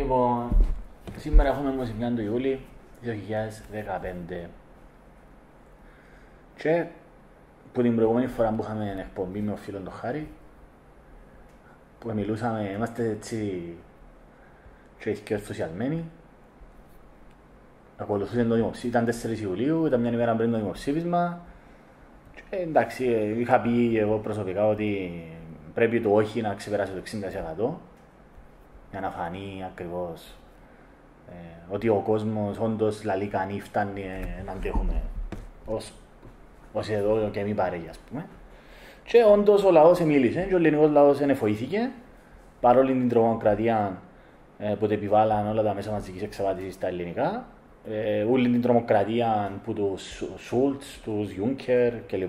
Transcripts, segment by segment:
Λοιπόν, σήμερα έχουμε 21 του Ιούλη 2015 και που την προηγούμενη φορά που είχαμε εκπομπή με ο φίλος τον Χάρη που μιλούσαμε, είμαστε έτσι και ενθουσιασμένοι. Ακολουθούσε το δημοψήφισμα, ήταν 4 Ιουλίου, ήταν μια ημέρα πριν το δημοψήφισμα και εντάξει, είχα πει εγώ προσωπικά ότι πρέπει το όχι να ξεπεράσει το 60% για να φανεί ακριβώς ότι ο κόσμος όντως λαλεί κανεί φτάνει να αντέχουμε ως εδώ και μη παρέγει, ας πούμε. Και όντως ο λαός μίλησε και ο ελληνικός λαός ενεφοήθηκε παρόλη την τρομοκρατία που επιβάλλαν όλα τα μέσα μαζικής εξαπάτησης στα ελληνικά, όλη την τρομοκρατία που τους Σούλτς, τους Γιούνκερ κλπ.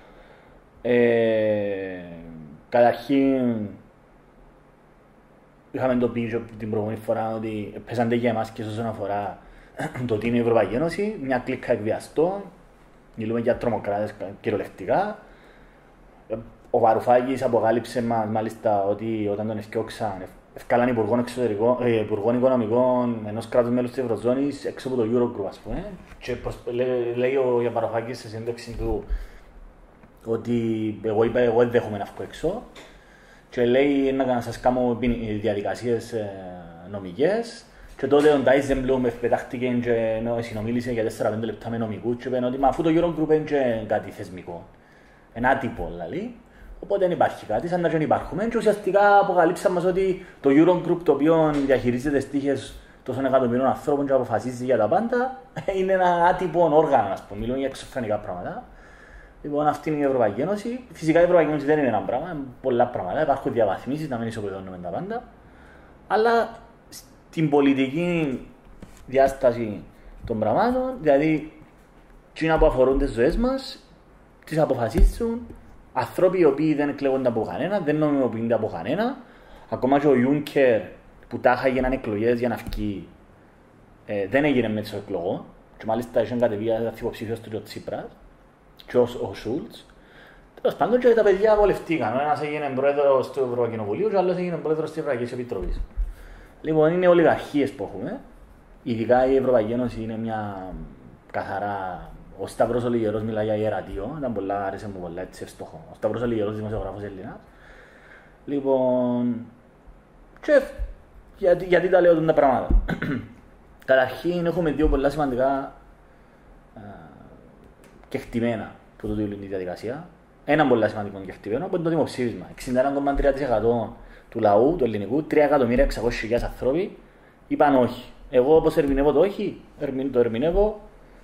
Καταρχήν είχαμε το πει την προηγούμενη φορά ότι πέσανται για εμάς και όσον αφορά το τι είναι η Ευρωπαϊκή Ένωση, μια κλίκα εκβιαστών, μιλούμε για τρομοκράτες κυριολεκτικά. Ο Βαρουφάκης αποκάλυψε μας μάλιστα ότι όταν τον ευκαιόξαν ευκάλαν υπουργών οικονομικών ενός κράτους μέλους της Ευρωζώνης έξω από το Eurogroup, ας πούμε. Και λέει ο Βαρουφάκης σε συνέντευξη του ότι εγώ είπα εγώ δεν δέχομαι να βγω έξω και λέει να σας κάνω διαδικασίες νομικές και τότε ο Ντάιζενμπλουμ πετάχτηκε και συνομίλησε για 4-5 λεπτά με νομικούς και είπε ότι μα αφού το Eurogroup είναι κάτι θεσμικό, ένα άτυπο δηλαδή, οπότε δεν υπάρχει κάτι, σαν να δεν υπάρχουμε και ουσιαστικά αποκαλύψαμε μας ότι το Eurogroup το οποίο διαχειρίζεται τις τύχες τόσων εκατομμυρίων ανθρώπων και αποφασίζει για τα πάντα είναι ένα άτυπο όργανο, ας πούμε, μιλούν για εξωφρενικά πράγματα. Λοιπόν, αυτή είναι η Ευρωπαϊκή Ένωση. Φυσικά η Ευρωπαϊκή Ένωση δεν είναι ένα πράγμα, είναι πολλά πράγματα. Υπάρχουν διαβαθμίσεις, να μην ισοπεδώνουμε τα πάντα. Αλλά στην πολιτική διάσταση των πραγμάτων, δηλαδή εκείνα που αφορούν τις ζωές μας, τις αποφασίζουν άνθρωποι οι οποίοι δεν εκλέγονται από κανένα, δεν νομιμοποιούνται από κανένα. Ακόμα και ο Γιούνκερ που τάχα έγιναν εκλογές για να βγει, δεν έγινε με τις εκλογές. Και μάλιστα είχε κατεβεί υποψήφιος του ο Τσίπρας και ο Σούλτς. Τέλος πάντων και τα παιδιά βολευτήκαν. Ο ένας έγινε πρόεδρος του Ευρωκοινοβουλίου και ο άλλος έγινε πρόεδρος της Ευρωπαϊκής Επιτροπής. Λοιπόν, είναι ολιγαρχίες που έχουμε. Ειδικά η Ευρωπαϊκή Ένωση είναι μια καθαρά. Ο Σταύρος ο Λιγερός μιλάει για ιερατείο. Ήταν πολλά, άρεσε μου πολλά, έτσι ευστοχό. Ο Σταύρος ο Λιγερός, δημοσιογράφος Έλληνας. Λοιπόν, και γιατί τα λέω τα πράγματα. Καταρχήν έχουμε δύο πολλά σημαντικά κεκτημένα που το είναι η διαδικασία. Ένα πολύ σημαντικό κεκτημένο που είναι το δημοψήφισμα. 61,3% του λαού, του ελληνικού, 3.600.000 άνθρωποι είπαν όχι. Εγώ όπως ερμηνεύω το όχι, το ερμηνεύω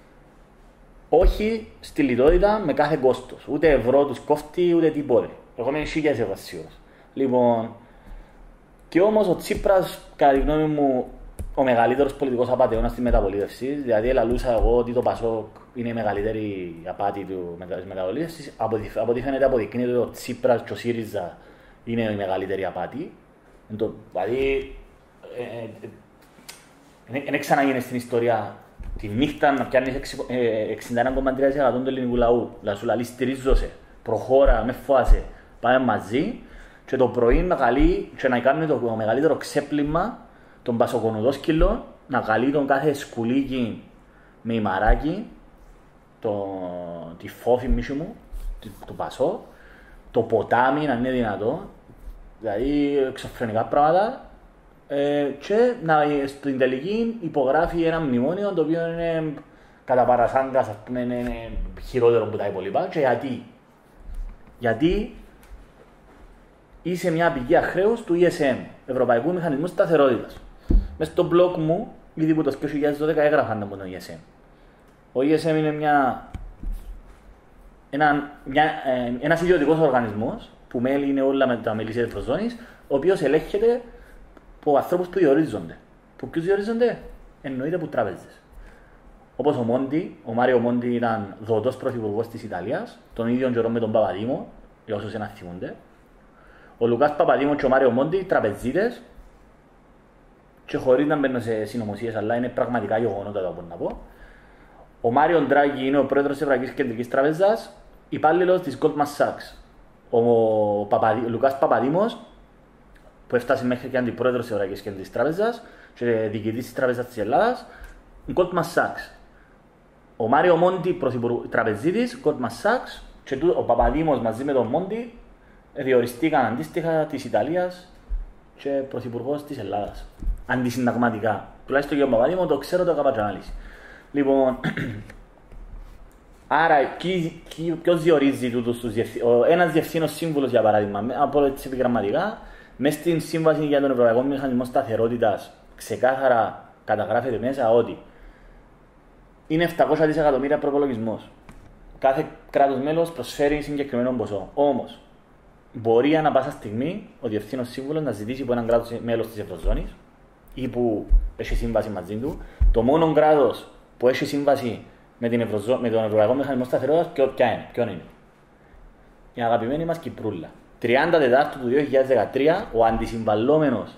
όχι στη λιτότητα με κάθε κόστος. Ούτε ευρώ τους κόφτει, ούτε τίποτε. Εγώ είμαι 1.000 ευρώ σίγουρος. Λοιπόν, και όμως ο Τσίπρας, κατά τη γνώμη μου, ο μεγαλύτερος πολιτικός απατεώνας της μεταπολίτευσης, δηλαδή ελαλούσα εγώ ότι το ΠΑΣΟΚ είναι η μεγαλύτερη απάτη της μεταπολίτευσης, από ό,τι φαίνεται αποδεικνύεται ότι ο Τσίπρας και ο ΣΥΡΙΖΑ είναι η μεγαλύτερη απάτη. Δηλαδή, δεν ξαναγίνει στην ιστορία τη νύχτα να πιάνεις 61,3% του ελληνικού λαού, να σου λαλεί στηρίζωσε, προχώρα, με φόασε, πάμε μαζί και το πρωί να καλεί και να κάνει το μεγαλύτερο ξέπλυμα των πασοκονουδόσκυλων, να καλεί τον κάθε σκουλίκι με ημαράκι, τη φόφη μίσου μου, το πασό, το ποτάμι να είναι δυνατό, δηλαδή εξωφρενικά πράγματα, και στην τελική υπογράφει ένα μνημόνιο το οποίο είναι κατά παρασάγκας, ας πούμε, είναι χειρότερο από τα υπόλοιπα. Και γιατί είσαι μια πηγή χρέους του ESM, Ευρωπαϊκού Μηχανισμού Σταθερότητας. Μες στο blog μου, ήδη που το 2012 έγραφαν από τον ESM. Ο ESM είναι ένας ιδιωτικός οργανισμός που μέλη είναι όλα με τα μέλη της Ευρωζώνης, ο οποίος ελέγχεται από ανθρώπους που διορίζονται. Που ποιους διορίζονται? Εννοείται από τράπεζες. Όπως ο Μάριο Μόντι ήταν δοτός πρωθυπουργός της Ιταλίας, τον ίδιο καιρό με τον Παπαδήμο, για όσους δεν θυμούνται. Ο Λουκάς Παπαδήμος και ο Μάριο Μόντι, τραπεζίτες, και χωρίς να μπαίνω σε συνωμοσίες, αλλά είναι πραγματικά γεγονότα το να πω. Ο Μάριο Ντράγκη είναι ο πρόεδρος της Ευρωπαϊκής Κεντρικής Τράπεζας, υπάλληλος της Goldman Sachs. Ο Λουκάς Παπαδήμος που έφτασε μέχρι και αντιπρόεδρος της Ευρωπαϊκής Κεντρικής Τράπεζας και διοικητής της Τράπεζας της Ελλάδας, Goldman Sachs. Ο Μάριο Μόντι, τραπεζίτης, Goldman Sachs, και ο Παπαδήμος μαζί με τον Μόντι διοριστήκαν αντίστοιχα της Ιταλίας και πρωθυπουργός της Ελλάδας. Αντισυνταγματικά. Τουλάχιστον για τον Παπαδήμο το ξέρω, το έκανα και ανάλυση. Λοιπόν, άρα ποιος διορίζει τούτους τους διευθύνους. Ένας διευθύνος σύμβουλος, για παράδειγμα, από έτσι επιγραμματικά, μέσα στην Σύμβαση για τον Ευρωπαϊκό Μηχανισμό Σταθερότητας ξεκάθαρα καταγράφεται μέσα ότι είναι 700 δισεκατομμύρια προπολογισμός. Κάθε κράτος μέλος προσφέρει συγκεκριμένο ποσό. Όμως, μπορεί ανά πάσα στιγμή ο διευθύνος σύμβουλος να ζητήσει από έναν κράτος μέλος της Ευρωζώνης ή που έχει σύμβαση μαζί του. Το μόνο κράτος που έχει σύμβαση με τον Ευρωπαϊκό Μηχανισμό Σταθερότητας, ποιο είναι? Η αγαπημένη μας Κυπρούλα. 30 Τετάρτου του 2013, ο αντισυμβαλλόμενος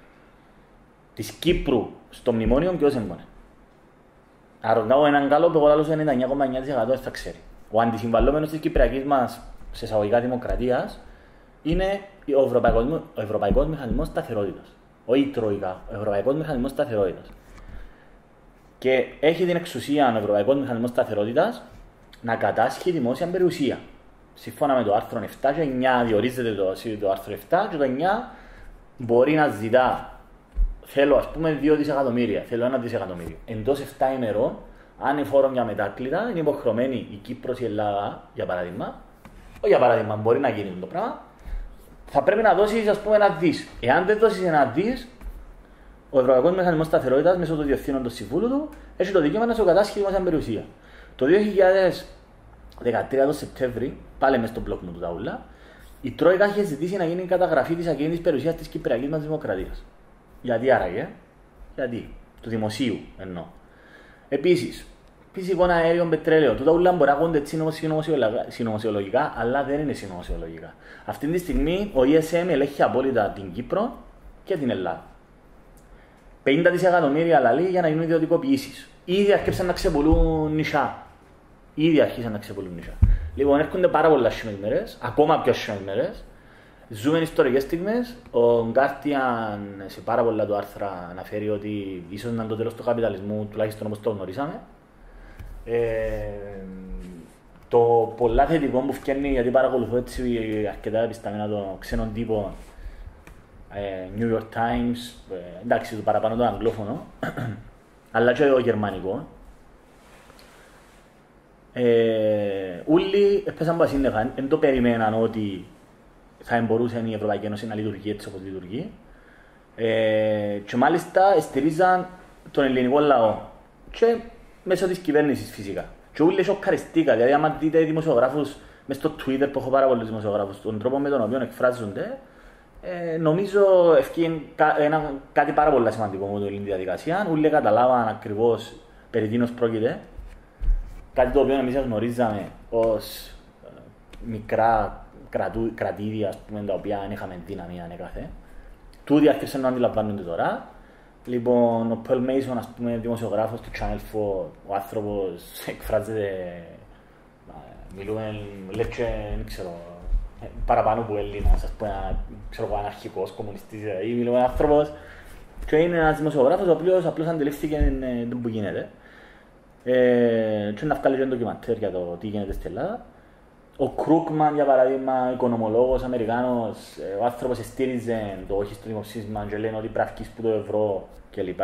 της Κύπρου στο μνημόνιο ποιος έμπαινε? Αρροντάω έναν καλό που εγώ λάλλω 99,9% θα ξέρει. Ο αντισυμβαλλόμενος της Κυπριακής μας σε εισαγωγικά δημοκρατίας είναι ο Ευρωπαϊκός Μηχανισμός Σταθερότητας. Όχι η Τρόικα, ο Ευρωπαϊκός Μηχανισμός Σταθερότητας. Και έχει την εξουσία ο Ευρωπαϊκός Μηχανισμός Σταθερότητας να κατάσχει δημόσια περιουσία. Σύμφωνα με το άρθρο 7 και 9 διορίζεται το άρθρο 7 και το 9 μπορεί να ζητά. Θέλω ας πούμε 2 δισεκατομμύρια, θέλω 1 δισεκατομμύριο. Εντός 7 ημερών, ανεφόρον για μετάκλητα, είναι υποχρεωμένη η Κύπρος, η Ελλάδα, για παράδειγμα. Όχι για παράδειγμα, μπορεί να γίνει το πράγμα. Θα πρέπει να δώσεις ας πούμε 1 δις. Εάν δεν δώσεις 1 δις, ο Ευρωπαϊκός Μηχανισμός Σταθερότητας μέσω του διευθύνοντος συμβούλου του έχει το δικαίωμα να σου κατάσχει δημόσια περιουσία. Το 2013 το Σεπτέμβρη, πάλι μες στο μπλοκ μου του Ταούλα, η Τρόικα είχε ζητήσει να γίνει η καταγραφή της ακίνητης περιουσίας της Κυπριακής μας Δημοκρατίας. Γιατί άραγε? Γιατί? Του δημοσίου εννοώ. Επίσης, φυσικό αέριο, πετρέλαιο. Τούτα ούλα μπορεί να ακούνται συνωμοσιολογικά, αλλά δεν είναι συνωμοσιολογικά. Αυτή τη στιγμή ο ESM ελέγχει απόλυτα την Κύπρο και την Ελλάδα. 50 δισεκατομμύρια λαλή για να γίνουν ιδιωτικοποιήσεις. Ήδη αρχίσαν να ξεπουλούν νησιά. Λοιπόν, έρχονται πάρα πολλά σημαντικές μέρες, ακόμα πιο σημαντικές μέρες. Ζούμε ιστορικές στιγμές. Ο Guardian σε πάρα πολλά του άρθρα αναφέρει ότι ίσως να είναι το τέλος του καπιταλισμού, τουλάχιστον όπως το γνωρίσαμε. Το πολλά θετικό που φτιάχνει, γιατί παρακολουθώ έτσι αρκετά επισταμένα των ξένων τύπων, New York Times, εντάξει το παραπάνω το αγγλόφωνο, αλλά και το γερμανικό. Όλοι έπαιζαν πασίνευαν, δεν το περιμέναν ότι θα μπορούσε η Ευρωπαϊκή Ένωση να λειτουργεί έτσι όπως λειτουργεί. Και μάλιστα στηρίζαν τον ελληνικό λαό και μέσω της κυβέρνησης φυσικά. Και όλοι σοκαριστήκαν, δηλαδή άμα δείτε δημοσιογράφους μες στο Twitter που έχω πάρα πολλούς δημοσιογράφους, τον τρόπο με τον οποίο εκφράζονται, νομίζω ευκεί κάτι πάρα πολύ σημαντικό με την διαδικασία. Όλοι καταλάβαν ακριβώς περί τίνος πρόκειται. Κάτι το οποίο εμείς γνωρίζαμε ως μικρά κρατήδια, τα οποία δεν είχαμε δύναμη ανέκαθε. Τούτοι άρχισαν να αντιλαμβάνονται τώρα. Λοιπόν, ο Paul Mason, ας πούμε, δημοσιογράφος του Channel 4, ο άνθρωπος εκφράζεται, μιλούμε, λέξε, δεν ξέρω, παραπάνω από Έλληνας, ας πούμε, ξέρω, αναρχικός, κομμουνιστής, δηλαδή, μιλούμε άνθρωπος και είναι ένας δημοσιογράφος ο οποίος απλώς αντιλήφθηκε το που γίνεται. Και να βγάλει και ένα ντοκιμαντέρ για το τι γίνεται στην Ελλάδα. Ο Κρούκμαν, για παράδειγμα, οικονομολόγος Αμερικάνος, ο άνθρωπος στήριζε το όχι στο δημοψήφισμα και λένε ότι πρέπει να βγεις που το ευρώ κλπ.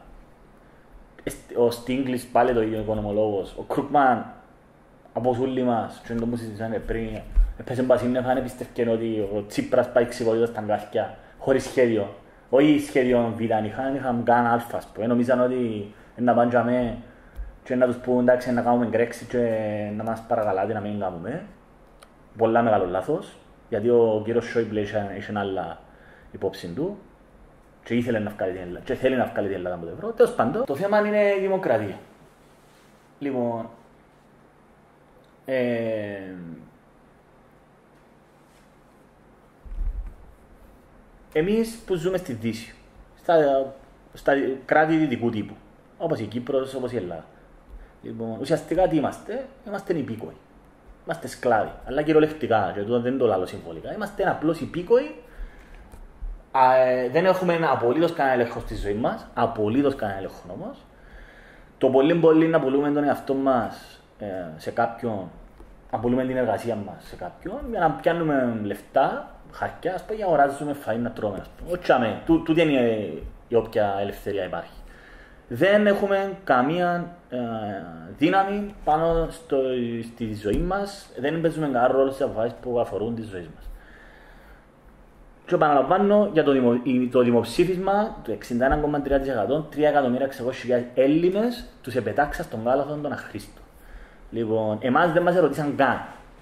Ο Στίγκλης, πάλι το ίδιο οικονομολόγος. Ο Κρούκμαν, από όλοι μας, και το που συζητήσαμε πριν, έπαιζε μπασίνεφα, αν πιστεύκαν ότι ο Τσίπρας πάει ξυπολίτως στα γκάθια, χωρίς σχέδιο. Όχι σχέδιο Β, είχαν καν αλφα, νομίζαν ότι να πάνε και να τους πούν εντάξει να κάνουμε Brexit και να μας παρακαλάτε να μην κάνουμε. Πολλά μεγάλο λάθος, γιατί ο κύριος Σόιμπλε είχε άλλα υπόψη του και ήθελε να βγάλει την Ελλάδα και θέλει να βγάλει την Ελλάδα από το ευρώ. Τέλος πάντων, το θέμα είναι η δημοκρατία. Λοιπόν, εμείς που ζούμε στη Δύση, στα κράτη δυτικού τύπου, όπως η Κύπρος, όπως η Ελλάδα. Λοιπόν, ουσιαστικά τι είμαστε? Είμαστε υπήκοοι. Είμαστε σκλάβοι, αλλά κυριολεκτικά, και τούτο δεν το λέω συμβολικά. Είμαστε απλώς υπήκοοι δεν έχουμε απολύτως κανένα έλεγχο στη ζωή μας, απολύτως κανένα έλεγχο όμως. Το πολύ να πουλούμε τον εαυτό μας σε κάποιον, να πουλούμε την εργασία μας σε κάποιον, για να πιάνουμε λεφτά, χαρτιά, ας πούμε, για να αγοράζουμε φαΐ να τρώμε. Όχι αμέ, τούτη είναι η όποια ελευθερία υπάρχει. Δεν έχουμε καμία δύναμη πάνω στη ζωή μας, δεν παίζουμε κανένα ρόλο στις αποφάσεις που αφορούν τη ζωή μας. Και επαναλαμβάνω, για το δημοψήφισμα του 61,3%, 3.600.000 Έλληνες τους επετάξαν στον κάλαθο των αχρήστων. Λοιπόν, εμάς δεν μας ερωτήσαν καν.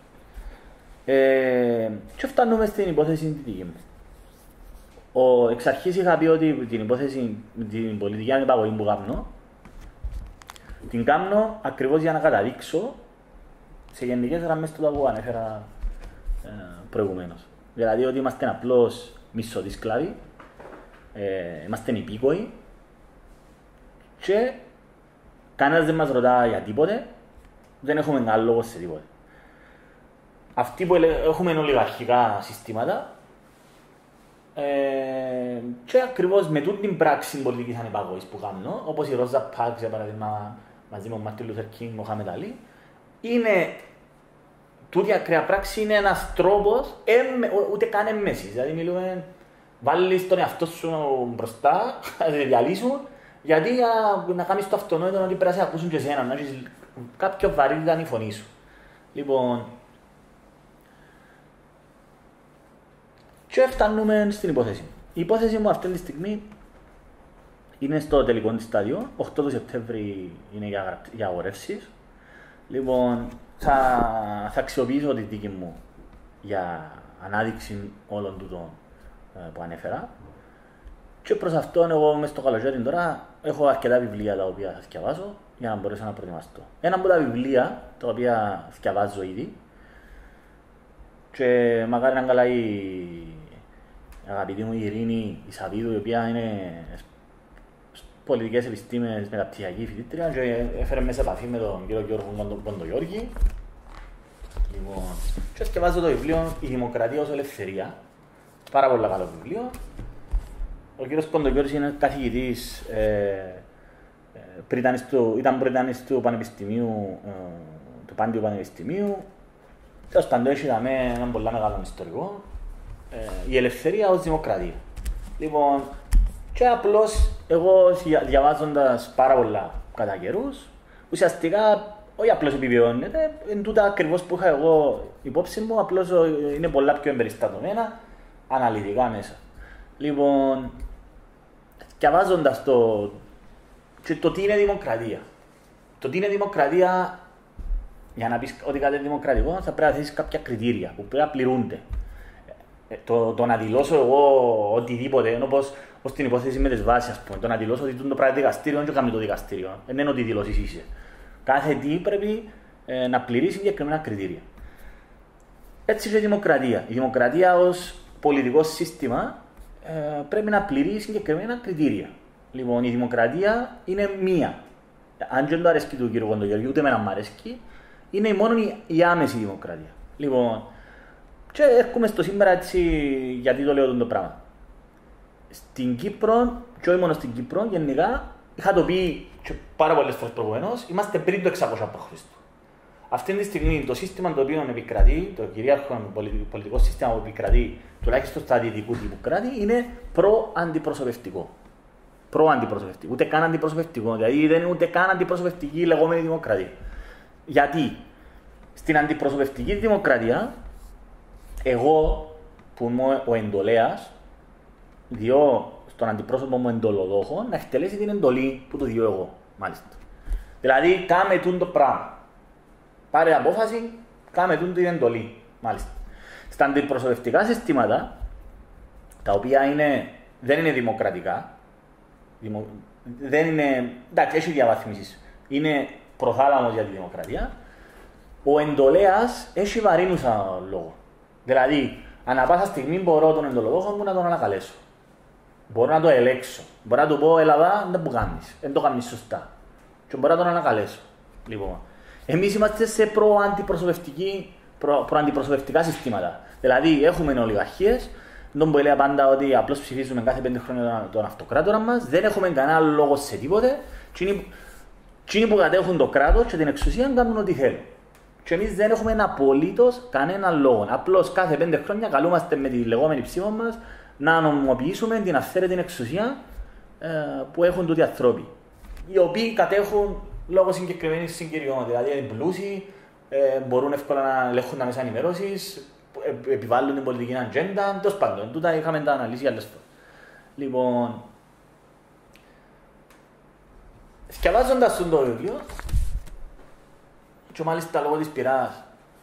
Και φτάνουμε στην υπόθεση τη δική μου. Εξ αρχής είχα πει ότι την υπόθεση, την πολιτική ανυπαγωγή που κάνω, την κάνω ακριβώς για να καταδείξω σε γενικές γραμμές του που ανέφερα προηγουμένως. Δηλαδή ότι είμαστε απλώς μισοτοί σκλάβοι, είμαστε υπήκοοι και κανένας δεν μας ρωτά για τίποτε, δεν έχουμε κανένα λόγο σε τίποτε. Αυτοί που έχουμε ολιγαρχικά συστήματα και ακριβώς με τούτη την πράξη πολιτικής ανυπαγωγής που κάνω, όπως η Ρόζα Πάρξ για παράδειγμα μαζί με τον Μάρτιν Λούθερ Κίνγκ, Μοχάμετ Αλί, είναι τούτη ακραία πράξη είναι ένας τρόπος, ούτε καν έμμεσης. Δηλαδή μιλούμε, βάλεις τον εαυτό σου μπροστά, θα σε διαλύσουν, γιατί να κάνεις το αυτονόητο ότι πρέπει να σε ακούσουν και εσένα, να έχεις κάποιο βαρύτητα η φωνή σου. Λοιπόν, και φτάνουμε στην υπόθεση. Η υπόθεση μου αυτή τη στιγμή είναι στο τελικό της στάδιο, 8 του Σεπτέμβρη είναι για αγορεύσεις. Λοιπόν, θα αξιοποιήσω τη δική μου για ανάδειξη όλων τούτων που ανέφερα. Και προς αυτόν εγώ μες στο καλοκαίρι τώρα έχω αρκετά βιβλία τα οποία θα διαβάσω για να μπορέσω να προετοιμαστώ. Ένα από τα βιβλία τα οποία διαβάζω ήδη και μακάρι να είναι καλά η αγαπητή μου η Ειρήνη η Σαββίδου, η οποία είναι πολιτικές επιστήμες μεταπτυχιακή φοιτήτρια και έφερε μέσα επαφή με τον κύριο Γιώργο Κοντογιώργη. Λοιπόν, και διαβάζω το βιβλίο «Η Δημοκρατία ως Ελευθερία». Πάρα πολύ καλό βιβλίο. Ο κύριος Κοντογιώργης είναι καθηγητής, ήταν πριτανής του Πανεπιστημίου, του Πάντιου Πανεπιστημίου. Τέλος πάντων, έχει έναν πολύ μεγάλο ιστορικό. Η ελευθερία ως δημοκρατία. Λοιπόν, και απλώς εγώ διαβάζοντας πάρα πολλά κατά καιρούς, ουσιαστικά όχι απλώς επιβεβαιώνεται, είναι τούτα ακριβώς που είχα εγώ υπόψη μου, απλώς είναι πολλά πιο εμπεριστατωμένα, αναλυτικά μέσα. Λοιπόν, διαβάζοντας το τι είναι δημοκρατία. Το τι είναι δημοκρατία, για να πεις ότι κάτι είναι δημοκρατικό, θα πρέπει να θέσεις κάποια κριτήρια που πρέπει να πληρούνται. Το να δηλώσω εγώ οτιδήποτε, όπως την υπόθεση με τις βάσεις, ας πούμε, το να δηλώσω ότι το πράγμα δικαστήριο δεν κάνει το δικαστήριο, δεν είναι ότι δηλώσεις είσαι. Κάθε τι πρέπει να πληρεί συγκεκριμένα κριτήρια. Έτσι και η δημοκρατία. Η δημοκρατία ως πολιτικό σύστημα πρέπει να πληρεί συγκεκριμένα κριτήρια. Λοιπόν, η δημοκρατία είναι μία. Αν δεν το αρέσκει του κ. Κοντογιώργη, ούτε εμένα μου αρέσκει, είναι μόνο η άμεση δημοκρατία. Λοιπόν, και έρχομαι στο σήμερα έτσι, γιατί το λέω το πράγμα. Στην Κύπρο, και όχι μόνο στην Κύπρο, γενικά, είχα το πει και πάρα πολλές φορές προηγουμένως, είμαστε πριν το 600 π.Χ. Αυτή τη στιγμή το σύστημα το οποίο επικρατεί, το κυρίαρχο πολιτικό σύστημα που επικρατεί, τουλάχιστον στα δυτικού τύπου κράτη, είναι προ-αντιπροσωπευτικό. Προ-αντιπροσωπευτικό, ούτε καν αντιπροσωπευτικό, δηλαδή δεν είναι ούτε καν αντιπροσωπευτική η λεγόμενη δημοκρατία. Γιατί στην αντιπροσωπευτική δημοκρατία, εγώ που είμαι ο εντολέας, διώ στον αντιπρόσωπο μου εντολοδόχο να εκτελέσει την εντολή που του διώ εγώ, μάλιστα. Δηλαδή, κάμε το πράγμα. Πάρε απόφαση, κάμε την εντολή, μάλιστα. Στα αντιπροσωπευτικά συστήματα, τα οποία δεν είναι δημοκρατικά, δεν είναι, εντάξει, έχει διαβάθμισεις, είναι προθάλαμος για τη δημοκρατία, ο εντολέας έχει βαρύνουσα λόγο. Δηλαδή, ανά πάσα στιγμή μπορώ τον εντολοδόχο μου να τον ανακαλέσω. Μπορώ να το ελέξω. Μπορώ να του πω, Ελλάδα, δεν το κάνεις. Δεν το κάνεις σωστά. Και μπορώ να τον ανακαλέσω. Λοιπόν, εμείς είμαστε σε προ-αντιπροσωπευτικά συστήματα. Δηλαδή, έχουμε ολιγαρχίες, τον που έλεγα πάντα ότι απλώς ψηφίζουμε κάθε 5 χρόνια τον αυτοκράτορα μας, δεν έχουμε κανένα λόγο σε τίποτε. Εκείνοι που κατέχουν το κράτος και την εξουσία κάνουν ό,τι θέλουν. Και εμείς δεν έχουμε απολύτως κανένα λόγο. Απλώς κάθε 5 χρόνια καλούμαστε με τη λεγόμενη ψήφο μας να νομιμοποιήσουμε την αυθαίρετη εξουσία που έχουν τούτοι ανθρώποι. Οι οποίοι κατέχουν λόγω συγκεκριμένης συγκυριών. Δηλαδή είναι πλούσιοι, μπορούν εύκολα να ελέγχουν τα μέσα ενημέρωσης, επιβάλλουν την πολιτική ατζέντα. Τέλος πάντων, τούτα είχαμε τα αναλύσει άλλες φορές. Λοιπόν, σκευάζοντας το βιβλίο, και μάλιστα λόγω της πειράς,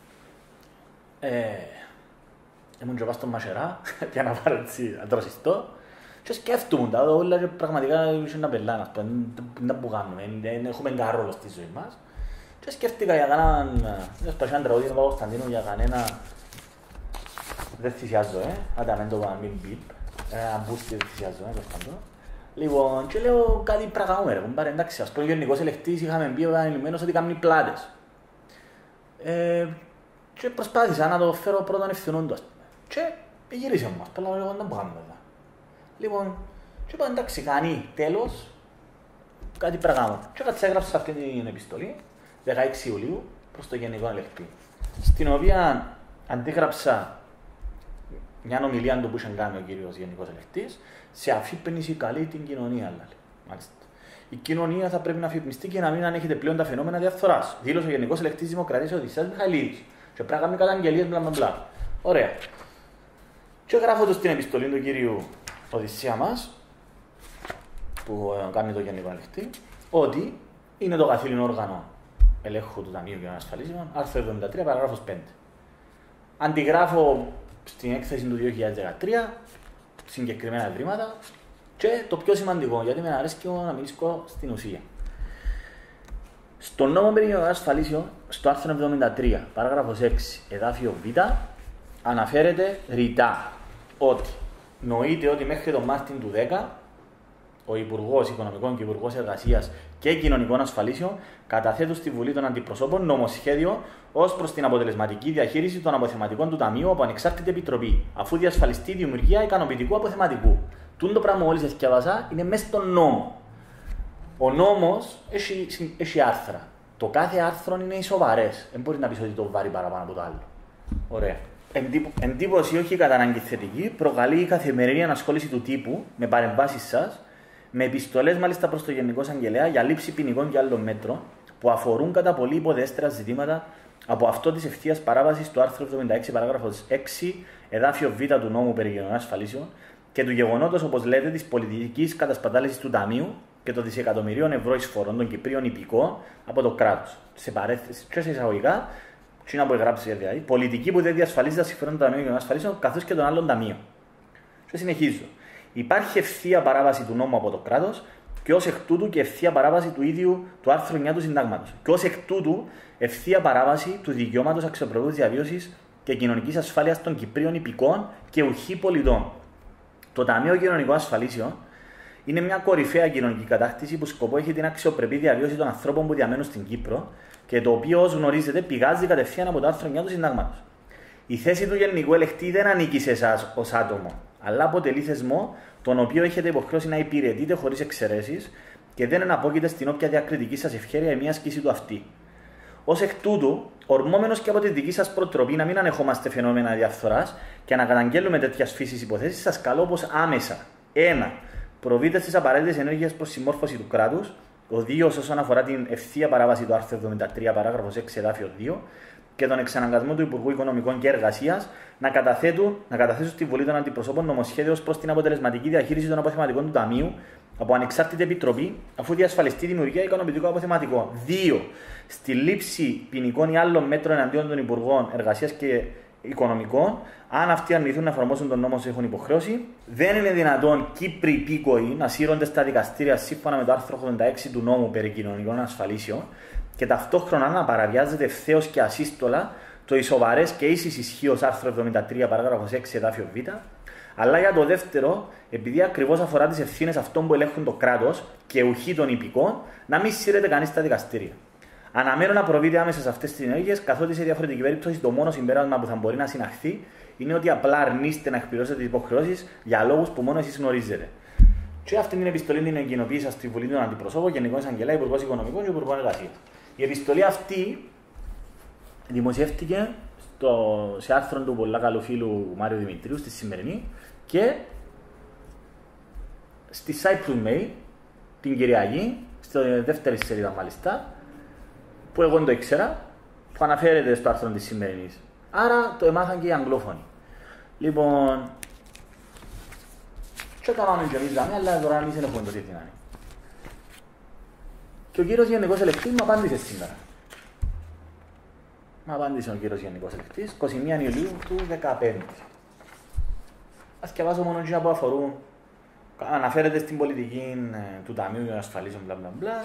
ήμουν και πάω στον Μασερά για να πάρω έτσι αντροσιστό και σκέφτομαι τα όλα και πραγματικά είχε να πελάνε, δεν που κάνουμε, δεν έχουμε κανένα ρόλο στη ζωή μας. Και σκέφτηκα για κανέναν τραγούδι του Παπακοσταντίνου για κανένα, δεν θυσιάζω, άντε αμέν το μην μπιπ, αν μπούστη δεν θυσιάζω, τέλος πάντων. Λοιπόν, και λέω κάτι πραγμούμε ρε, κουμπάρε, εντάξει, ας πούμε ο γενικός ελεκτής είχαμε πει επανειλημμένος ότι κάνει πλάτες. Και προσπάθησα να το φέρω πρώτον ευθυνών του, και γύρισε μας, πέλα εγώ δεν μπορούμε εδώ. Λοιπόν, και είπα εντάξει, κάνει τέλος, κάτι πράγμα. Και κάτι έγραψα αυτή την επιστολή, 16 Ιουλίου, προς το Γενικό Ελεκτή, στην οποία αντίγραψα μια ομιλία του που είχε κάνει ο κύριος Γενικός Ελεκτής, σε αφύπνιση καλή την κοινωνία. Μάλιστα. Η κοινωνία θα πρέπει να αφυπνιστεί και να μην ανέχεται πλέον τα φαινόμενα διαφθοράς. Δήλωσε ο Γενικός Ελεκτής Δημοκρατίας Οδυσσέας Μιχαηλίδης. Και πρέπει να κάνουμε καταγγελίες μπλα. Ωραία. Και γράφω το στην επιστολή του κύριου Οδυσσέα μας, που κάνει το Γενικό Ελεκτή, ότι είναι το καθήλυνο όργανο ελέγχου του Ταμείου Κοινωνικών Ασφαλίσεων, άρθρο 73, παράγραφος 5. Αντιγράφω στην έκθεση του 2013 συγκεκριμένα ευρήματα και το πιο σημαντικό, γιατί με αρέσει να μιλήσω στην ουσία. Στον νόμο περί κοινωνικών ασφαλίσεων, στο άρθρο 73, παράγραφος 6, εδάφιο Β, αναφέρεται ρητά ότι νοείται ότι μέχρι τον Μάρτιν του 10 ο Υπουργός Οικονομικών και Υπουργός Εργασίας και Κοινωνικών Ασφαλίσεων καταθέτουν στη Βουλή των Αντιπροσώπων νομοσχέδιο ως προς την αποτελεσματική διαχείριση των αποθεματικών του Ταμείου από ανεξάρτητη επιτροπή, αφού διασφαλιστεί η δημιουργία ικανοποιητικού αποθεματικού. Τούτο το πράγμα μόλις διαβάσα είναι μέσα στον νόμο. Ο νόμος έχει άρθρα. Το κάθε άρθρο είναι ισοβαρές. Δεν μπορεί να πει ότι το βάρει παραπάνω από το άλλο. Ωραία. Εντύπωση όχι κατά ανάγκη θετική, προκαλεί η καθημερινή ανασχόληση του τύπου με παρεμβάσεις σας, με επιστολές μάλιστα προς το Γενικό Εισαγγελέα για λήψη ποινικών και άλλων μέτρων που αφορούν κατά πολύ υποδέστερα ζητήματα από αυτό της ευθείας παράβασης του άρθρου 76 παράγραφος 6 εδάφιο Β του νόμου περί κοινωνικών ασφαλίσεων και του γεγονότος, όπως λέτε, της πολιτικής κατασπατάλησης του Ταμείου και των δισεκατομμυρίων ευρώ εισφορών των Κυπρίων υπηκών από το κράτος. Σε παρέθεση και σε εισαγωγικά, τι να απογράψει δηλαδή, πολιτική που δεν διασφαλίζει τα συμφέροντα του Ταμείου Κοινωνικών Ασφαλίσεων καθώς και των άλλων ταμείων. Και συνεχίζω. Υπάρχει ευθεία παράβαση του νόμου από το κράτος και ως εκ τούτου και ευθεία παράβαση του ίδιου του άρθρου 9 του Συντάγματος. Και ως εκ τούτου ευθεία παράβαση του δικαιώματος αξιοπρεπούς διαβίωσης και κοινωνικής ασφάλειας των Κυπρίων υπηκών και ουχή πολιτών. Το Ταμείο Κοινωνικών Ασφαλίσεων είναι μια κορυφαία κοινωνική κατάκτηση που σκοπό έχει την αξιοπρεπή διαβίωση των ανθρώπων που διαμένουν στην Κύπρο και το οποίο, ως γνωρίζετε, πηγάζει κατευθείαν από το άρθρο 9 του Συντάγματος. Η θέση του Γενικού Ελεκτή δεν ανήκει σε εσάς ως άτομο, αλλά αποτελεί θεσμό τον οποίο έχετε υποχρέωση να υπηρετείτε χωρίς εξαιρέσεις και δεν εναπόκειται στην όποια διακριτική σας ευχέρεια ή μια ασκήση του αυτή. Ως εκ τούτου, ορμόμενος και από τη δική σας προτροπή να μην ανεχόμαστε φαινόμενα διαφθοράς και να καταγγέλουμε τέτοιας φύσης υποθέσεις, σας καλώ πως άμεσα 1. Προβείτε στις απαραίτητες ενέργειες προς συμμόρφωση του κράτους, ο 2 όσον αφορά την ευθεία παράβαση του άρθρου 73 παράγραφος 6 εδάφιο 2 και τον εξαναγκασμό του Υπουργού Οικονομικών και Εργασίας να καταθέσουν στη Βουλή των Αντιπροσώπων νομοσχέδιο προς την αποτελεσματική διαχείριση των αποθεματικών του Ταμείου από ανεξάρτητη επιτροπή, αφού διασφαλιστεί η δημιουργία ικανοποιητικού αποθεματικού. 2. Στη λήψη ποινικών ή άλλων μέτρων εναντίον των Υπουργών Εργασίας και Οικονομικών, αν αυτοί αρνηθούν να εφαρμόσουν τον νόμο, έχουν υποχρέωση. Δεν είναι δυνατόν Κύπροι υπήκοοι να σύρονται στα δικαστήρια σύμφωνα με το άρθρο 86 του νόμου περί κοινωνικών ασφαλίσεων και ταυτόχρονα να παραβιάζεται ευθέως και ασύστολα το ισοβαρές και ίσης ισχύως άρθρο 73 παράγραφος 6 εδάφιο Β. Αλλά για το δεύτερο, επειδή ακριβώς αφορά τις ευθύνες αυτών που ελέγχουν το κράτος και ουχή των υπηκών, να μην σύρεται κανείς στα δικαστήρια. Αναμένω να προβείτε άμεσα σε αυτές τις ενέργειες, καθότι σε διαφορετική περίπτωση το μόνο συμπέρασμα που θα μπορεί να συναχθεί είναι ότι απλά αρνείστε να εκπληρώσετε τις υποχρεώσεις για λόγους που μόνο εσείς γνωρίζετε. Και αυτή την επιστολή την εγκοινοποίησα στη Βουλή των Αντιπροσώπων, Γενικό Εισαγγελέα, Υπουργός Οικονομικών και Υπουργός Εργασίας. Η επιστολή αυτή δημοσιεύτηκε σε άρθρο του πολλά καλού φίλου Μάριου Δημητρίου στη Σημερινή και στη Cyprus Mail την Κυριακή, στη δεύτερη σελίδα μάλιστα, που εγώ δεν το ήξερα, που αναφέρεται στο άρθρο της Σημερινής. Άρα το έμαθαν και οι Αγγλόφωνοι. Λοιπόν, και έκαναμε και εμείς δάμε, αλλά τώρα εμείς δεν έχουμε το τι είναι. Και ο κύριος Γενικός Ελεκτής μου απάντησε σήμερα. Μου απάντησε ο κύριος Γενικός Ελεκτής, 21 Ιουλίου του 2015. Ας διαβάσω μόνο εκείνα που αφορούν. Αναφέρεται στην πολιτική του Ταμείου Ασφαλίσεων, μπλα μπλα μπλα.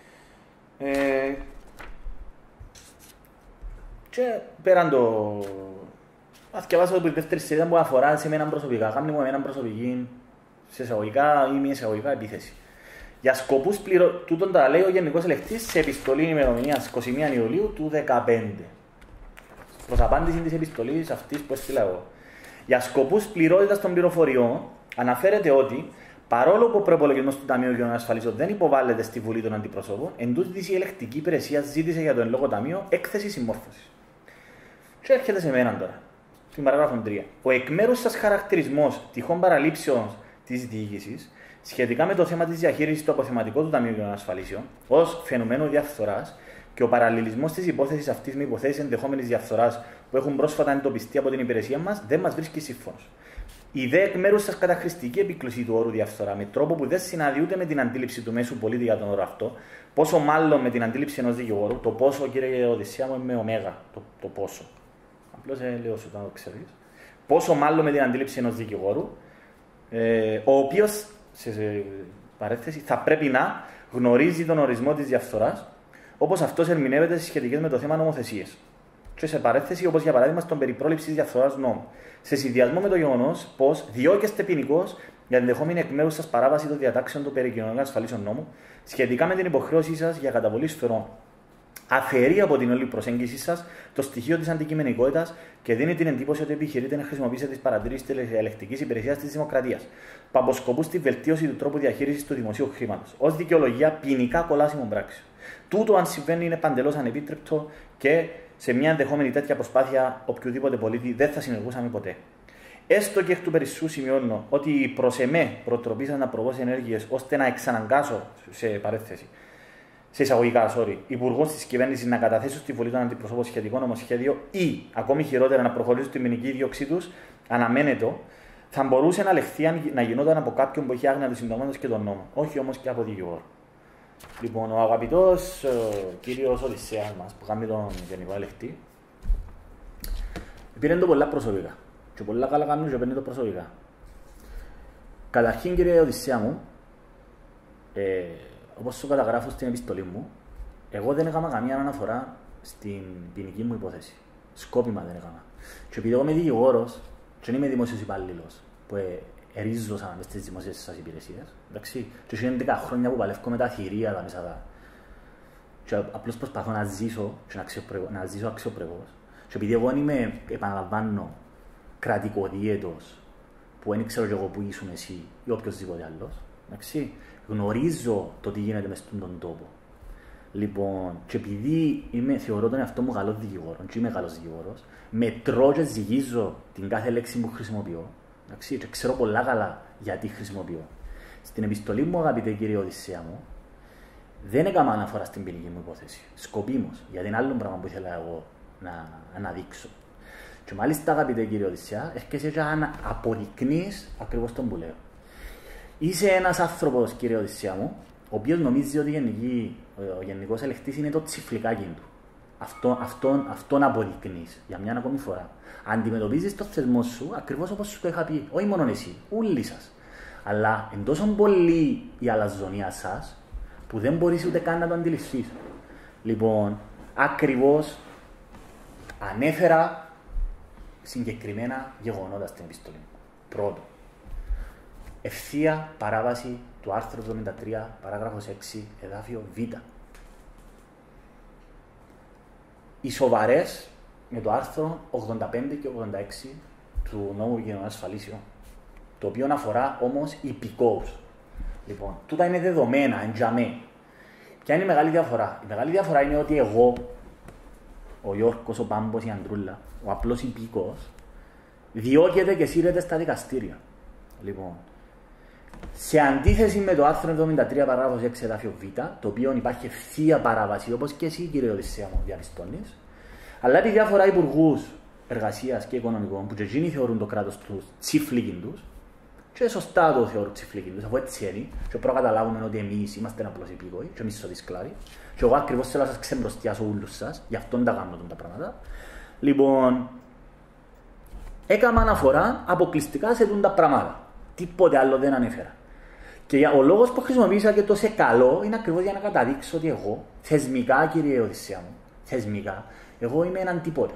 Και πέραν το... Ας διαβάσω από τη δεύτερη σελίδα που αφορά σε εμένα προσωπικά. Κάμνη μου εμένα προσωπική, σε εισαγωγικά ή μη εισαγωγικά επίθεση. Για σκοπούς τούτον τα λέει ο Γενικός Ελεκτής σε επιστολή ημερομηνίας 21 Ιουλίου του 2015. Προς απάντηση της επιστολής αυτής που έστειλα εγώ. Για σκοπούς πληρότητας των πληροφοριών, αναφέρεται ότι παρόλο που ο προϋπολογισμός του Ταμείου Υγειονομικών Ασφαλίσεων δεν υποβάλλεται στη Βουλή των Αντιπροσώπων, εντούτοις η ελεκτική υπηρεσία ζήτησε για το εν λόγω ταμείο έκθεση συμμόρφωσης. Και έρχεται σε μένα τώρα, στην παράγραφο 3. Ο εκ μέρους σας χαρακτηρισμός τυχόν παραλήψεων της διοίκησης σχετικά με το θέμα της διαχείρισης του αποθεματικού του Ταμείου Υγειονομικών Ασφαλίσεων ως φαινομένου διαφθοράς και ο παραλληλισμός της υπόθεσης αυτής με υποθέσεις ενδεχόμενης διαφθοράς που έχουν πρόσφατα εντοπιστεί από την υπηρεσία μας δεν μας βρίσκει σύμφωνος. Η δε εκ μέρους σας καταχρηστική επίκλωση του όρου διαφθορά με τρόπο που δεν συνάδει ούτε με την αντίληψη του μέσου πολίτη για τον όρο αυτό, πόσο μάλλον με την αντίληψη ενός δικηγόρου, το πόσο, κύριε Οδυσσέα μου, με ωμέγα, το πόσο. Απλώς λέω σου το ξέρεις. Πόσο μάλλον με την αντίληψη ενός δικηγόρου, ο οποίος, σε παρέθεση, θα πρέπει να γνωρίζει τον ορισμό της διαφθοράς, όπως αυτός ερμηνεύεται στις σχετικές με το θέμα νομοθεσίες. Και σε παρέθεση, όπως για παράδειγμα στον περί πρόληψης διαφθοράς νόμου. Σε συνδυασμό με το γεγονός πως διώκεστε ποινικώς για ενδεχόμενη εκ μέρους σας παράβαση των διατάξεων του περί κοινωνικών ασφαλίσεων νόμου, σχετικά με την υποχρέωσή σας για καταβολή σφαιρών. Αφαιρεί από την όλη προσέγγιση σας το στοιχείο της αντικειμενικότητας και δίνει την εντύπωση ότι επιχειρείτε να χρησιμοποιήσετε τις παρατηρήσεις της ελεκτικής υπηρεσίας της Δημοκρατίας, που αποσκοπούν στη βελτίωση του τρόπου διαχείρισης του δημοσίου χρήματος, ως δικαιολογία ποινικά κολάσιμων πράξεων. Τούτο, αν συμβαίνει, είναι παντελώς ανεπίτρεπτο και σε μια ενδεχόμενη τέτοια προσπάθεια οποιοδήποτε πολίτη δεν θα συνεργούσαμε ποτέ. Έστω και εκ του περισσού σημειώνω ότι η προς εμέ προτροπή σας να προβώ σε ενέργειες ώστε να εξαναγκάσω, σε παρέθεση, σε εισαγωγικά, υπουργός της κυβέρνησης να καταθέσουν στη Βουλή των Αντιπροσώπων σχετικό νομοσχέδιο ή, ακόμη χειρότερα, να προχωρήσουν στη ποινική δίωξή τους, αναμένεται, θα μπορούσε να λεχθεί να γινόταν από κάποιον που έχει άγνοια του συνταγματος και τον νόμο, όχι όμως και από δικηγόρο. Λοιπόν, ο αγαπητός κύριος Οδυσσέας μας, που κάνει τον Γενικό Ελεκτή, πήρε το πολλά προσωπικά. Και πολλά καλά κάνουν και παίρνει το προσωπικά. Καταρχήν, κύριε Οδυσσέα μου, όπως σου καταγράφω στην επιστολή μου, εγώ δεν έκανα καμία αναφορά στην ποινική μου υπόθεση. Σκόπιμα δεν έκανα. Και επειδή εγώ είμαι δικηγόρος και δεν είμαι δημόσιος υπάλληλος, που ερίζωσα μες στις δημοσίες σας υπηρεσίες, εντάξει, και είναι 10 χρόνια που παλεύω με τα θηρία τα μέσα. Και απλώς προσπαθώ να ζήσω και να ζήσω αξιοπρεπώς. Και επειδή εγώ είμαι, επαναλαμβάνω, κρατικοδίαιτος, που δεν ξέρω και εγώ που ήσουν εσύ ή οποιοδήποτε άλλος, εντάξει, γνωρίζω το τι γίνεται μες στον τόπο. Λοιπόν, και επειδή θεωρώ τον εαυτό μου καλός δικηγόρος, και είμαι καλός δικηγόρος, μετρώ και ζυγίζω την κάθε λέξη που χρησιμοποιώ, εντάξει, και ξέρω πολλά καλά γιατί χρησιμοποιώ. Στην επιστολή μου, αγαπητέ κύριε Οδυσσέα μου, δεν έκανα αναφορά στην ποινική μου υπόθεση. Σκοπίμως, γιατί είναι άλλο πράγμα που ήθελα εγώ να αναδείξω. Και μάλιστα, αγαπητέ κύριε Οδυσσέα, έρχεσαι και να αποδεικνύεις ακριβώς τον που λέω. Είσαι ένας άνθρωπος, κύριε Οδυσσέα μου, ο οποίος νομίζει ότι ο Γενικός Ελεκτής είναι το τσιφλικάκι του. Αυτόν αποδεικνύεις για μια ακόμη φορά. Αντιμετωπίζεις το θεσμό σου ακριβώς όπως σου το είχα πει. Όχι μόνο εσύ, όλοι σας. Αλλά εν τόσο πολύ η αλαζονία σας που δεν μπορείς ούτε καν να το αντιληφθείς. Λοιπόν, ακριβώς ανέφερα συγκεκριμένα γεγονότα στην επιστολή μου. Πρώτον, ευθεία παράβαση του άρθρου 73, παράγραφος 6, εδάφιο Β. οι σοβαρές με το άρθρο 85 και 86 του νόμου κοινωνικών ασφαλίσεων, το οποίο αφορά όμως υπηκόους. Λοιπόν, τούτα είναι δεδομένα, εντζαμέ. Ποια είναι η μεγάλη διαφορά? Η μεγάλη διαφορά είναι ότι εγώ, ο Γιώργος, ο Πάμπος, η Αντρούλα, ο απλός υπήκοος, διώκεται και σύρεται στα δικαστήρια. Λοιπόν, σε αντίθεση με το άρθρο 73 παράγραφος 6 εδάφιο Β, το οποίο υπάρχει ευθεία παράβαση, όπως και εσύ, κύριε Οδυσσέα μου, διαπιστώνεις, αλλά επί διάφορα υπουργούς εργασίας και οικονομικών, που και εκείνοι θεωρούν το κράτος τους τσιφλίκιν τους, και σωστά το θεωρούν τσιφλίκιν τους, αφού έτσι είναι, και προκαταλάβουμε ότι εμείς είμαστε απλώς υπήκοοι, και εμείς είσαστε σκλάβοι, και εγώ ακριβώς θέλω να σας ξεμπροστιάσω όλους σας, γι' αυτόν τα κάνω τα πράγματα. Λοιπόν, έκανα αναφορά αποκλειστικά σε τα πράγματα. Τίποτε άλλο δεν ανέφερα. Και ο λόγος που χρησιμοποίησα και το σε καλό είναι ακριβώς για να καταδείξω ότι εγώ, θεσμικά, κύριε Οδυσσέα μου, θεσμικά, εγώ είμαι έναν τίποτα.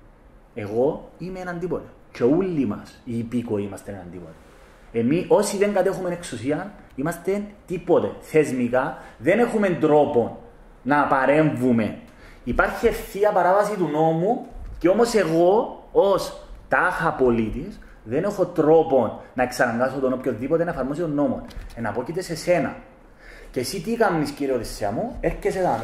Εγώ είμαι έναν τίποτα. Και όλοι μας, οι υπήκοοι, είμαστε έναν τίποτα. Εμείς, όσοι δεν κατέχουμε εξουσία, είμαστε τίποτε. Θεσμικά, δεν έχουμε τρόπο να παρέμβουμε. Υπάρχει ευθεία παράβαση του νόμου, και όμως εγώ, ως τάχα πολίτης, δεν έχω τρόπο να εξαναγκάσω τον οποιοδήποτε να εφαρμόσει τον νόμο. Εναπόκειται σε σένα. Και εσύ τι κάνεις, κύριε Οδυσσέα μου, έρχεσαι εδώ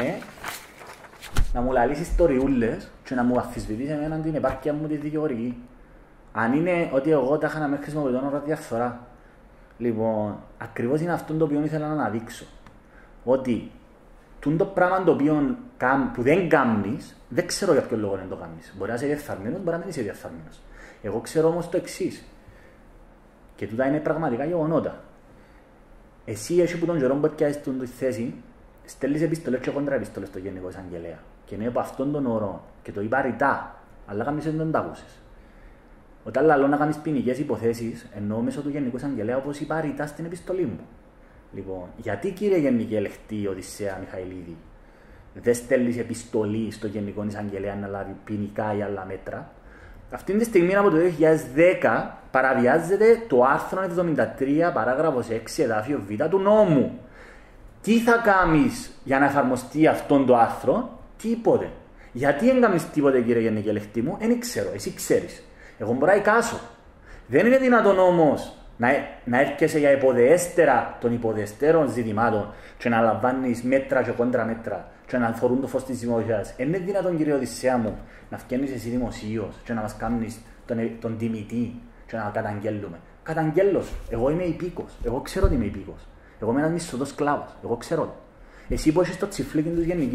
να μου λαλήσεις ιστοριούλες και να μου αμφισβητείς εμένα την επάρκεια μου τη δικαιωρική. Αν είναι ότι εγώ τα είχα να με χρησιμοποιώ ώρα διαφθορά. Λοιπόν, ακριβώς είναι αυτό το οποίο ήθελα να αναδείξω. Ότι το πράγμα το οποίο που δεν κάνεις, δεν ξέρω για ποιο λόγο δεν το κάνεις. Μπορεί να είσαι διεφθαρμένος, μπορεί να μην είσαι διεφθαρμένος. Εγώ ξέρω όμως το εξής. Και τούτα είναι πραγματικά γεγονότα. Εσύ, εσύ που τον καιρό που έπιασες τη θέση, στέλνεις επιστολές και κόντρα επιστολές στο Γενικό Εισαγγελέα. Και είναι από αυτόν τον όρο, και το είπα ρητά, αλλά κάνεις δεν τα ακούσες. Όταν λέω να κάνεις ποινικές υποθέσεις, εννοώ μέσω του Γενικού Εισαγγελέα, όπως είπα ρητά στην επιστολή μου. Λοιπόν, γιατί, κύριε Γενική Ελεκτή Οδυσσέα Μιχαηλίδη, δεν στέλνεις επιστολή στο Γενικό Εισαγγελέα να λάβει ποινικά ή άλλα μέτρα? Αυτή τη στιγμή από το 2010 παραβιάζεται το άρθρο 73 παράγραφος 6 εδάφιο Β του νόμου. Τι θα κάνεις για να εφαρμοστεί αυτόν το άρθρο? Τίποτε. Γιατί δεν κάνεις τίποτε, κύριε Γενική Ελεκτή μου? Δεν ξέρω, εσύ ξέρεις. Εγώ μπορώ να εικάσω. Δεν είναι δυνατόν όμως να έρχεσαι για υποδεέστερα των υποδεέστερων ζητημάτων και να λαμβάνεις μέτρα και κόντρα μέτρα και να φορούν το φως της δημοσίας. Είναι δυνατόν, κύριε Οδυσσέα μου, να βγαίνεις εσύ δημοσίως και να μας κάνεις τον τιμητή και να καταγγέλουμε? Καταγγέλλω σου. Εγώ είμαι υπήκος. Εγώ ξέρω ότι είμαι υπήκος. Εγώ είμαι ένας μισθωτός σκλάβος. Εγώ ξέρω. Εσύ που έχεις το τσιφλίκι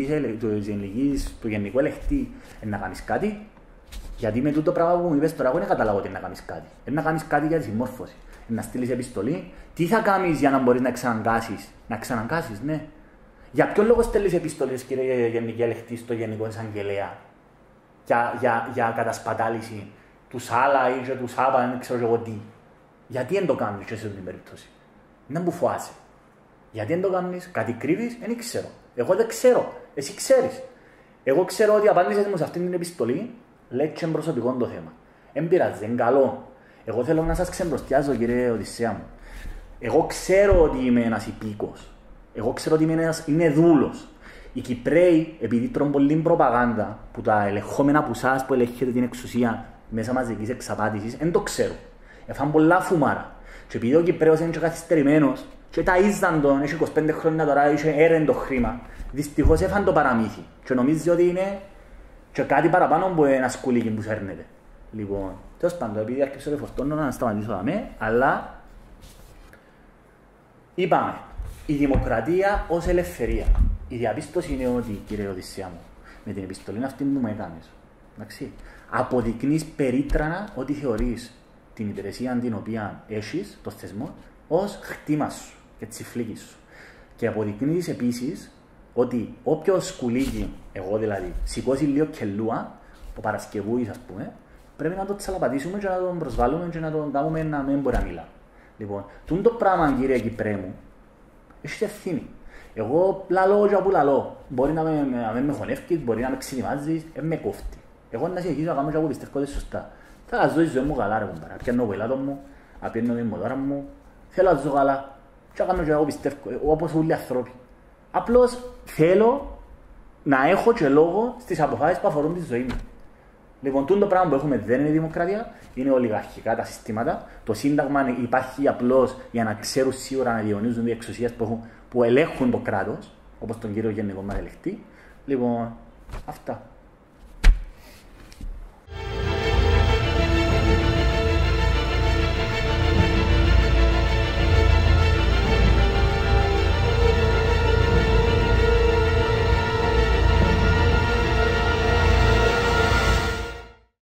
του Γενικού Ελεκτή, να κάνεις κάτι? Γιατί με τούτο πράγμα που μου είπες τώρα, εγώ δεν καταλάβω ότι να κάνεις κάτι. Να κάνεις κάτι για τη συμμόρφωση. Να στείλεις επιστολή. Τι θα κάνεις για να μπορείς να εξαναγκάσεις? Να εξαναγκάσεις, ναι. Για ποιο λόγο στέλνεις επιστολές, κύριε Γενική Ελεκτή, στο Γενικό Εισαγγελέα για κατασπατάληση του Σάλα ή του Σάπα, δεν ξέρω εγώ τι? Γιατί δεν το κάνεις σε αυτή την περίπτωση? Δεν μου φοάσαι. Γιατί δεν το κάνεις? Κάτι κρύβεις? Δεν ξέρω. Εγώ δεν ξέρω. Εσύ ξέρεις. Εγώ ξέρω ότι απάντησες μου σε αυτή την επιστολή, λέει και προσωπικό το θέμα. Δεν πειράζει, είναι καλό. Εγώ θέλω να σας ξεμπροστιάζω, κύριε Οδυσσέα μου. Εγώ ξέρω ότι είμαι ένας υπήκος. Εγώ ξέρω ότι είμαι δούλος. Οι Κυπραίοι, επειδή τρώνε πολύ προπαγάνδα, που τα ελεγχόμενα από εσάς που ελέγχετε την εξουσία μέσα μαζικής εξαπάτησης, δεν το ξέρω. Έφαν πολλά φουμάρα. Και επειδή ο Κυπραίος είναι και καθυστερημένος, και τα ίζαν τον, έχει 25 χρόνια τώρα, είχε έρεντο χρήμα, δυστυχώς έφαν το παραμύθι. Και νομίζει ότι είναι και κάτι παραπάνω από ένα σκουλίκι που σέρνεται. Λοιπόν, τέλος πάντων, επειδή άρχισα το φορτώνω να σταματήσω δαμέ, αλλά είπαμε, η δημοκρατία ως ελευθερία. Η διαπίστωση είναι ότι, κύριε Οδυσσέα μου, με την επιστολή αυτή που μου έκανες, εντάξει, αποδεικνύεις περίτρανα ότι θεωρείς την υπηρεσία την οποία έχεις, το θεσμό, ως χτήμα σου και τσιφλίκι σου. Και αποδεικνύεις επίσης ότι όποιο σκουλίκι, εγώ δηλαδή, σηκώσει λίγο κελούα, ο Παρασκευούης ας πούμε, πρέπει να το τσαλαπατήσουμε και να τον προσβάλλουμε και να τον κάνουμε να μην μπορεί να μιλά. Λοιπόν, το πράγμα, κύριε Κυπρέ μου, έχει ευθύνη. Εγώ λαλώ και από λαλώ. Μπορεί να με χωνεύκεις, μπορεί να με ξυνημάζεις, με κόφτει. Εγώ να συνεχίσω να κάνω και εγώ πιστεύω ότι σωστά. Θα ζω η ζωή μου καλά, ρε κομπάρα. Πιάνω το ελάτο μου, απιάνω την μοτόρα μου, θέλω να ζω καλά. Και κάνω και εγώ πιστεύω, όπως όλοι οι άνθρωποι. Απλώς θέλω να έχω και λόγο στις αποφάσεις που αφορούν τη ζωή μου. Λοιπόν, το πράγμα που έχουμε δεν είναι δημοκρατία, είναι ολιγαρχικά τα συστήματα. Το Σύνταγμα υπάρχει απλώς για να ξέρουν σίγουρα να διονύζουν οι εξουσίες που ελέγχουν το κράτος, όπως τον κύριο Γενικό μας ελεγχτή. Λοιπόν, αυτά.